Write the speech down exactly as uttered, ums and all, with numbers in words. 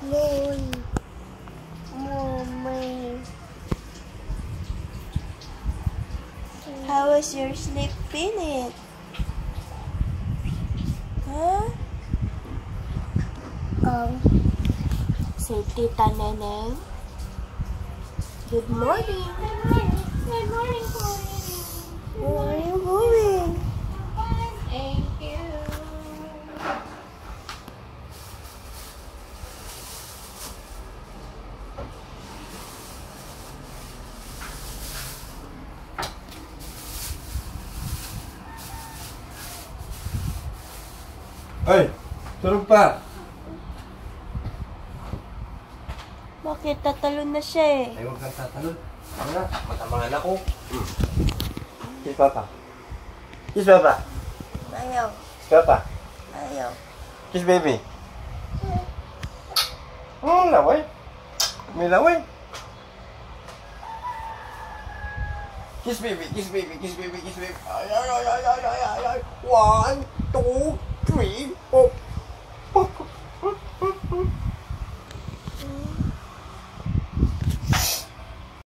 Mommy. Mommy. How was your sleep, Pinit? Huh? Um. Say, Tita Neneng. Good morning. Good morning. Good morning, Chloe. Where are you going? Thank you. Ay, tulog pa. Bakit? Tatalon na siya eh. Ay, huwag kang tatalon. Ano na? Matamangan ako. Hmm. Kiss Papa. Kiss Papa. Ayaw. Kiss Papa. Ayaw. Kiss baby. Hmm, laway. May laway. Kiss baby, kiss baby, kiss baby, kiss baby. Ay, ay, ay, ay, ay, ay, ay, ay. One, two, three,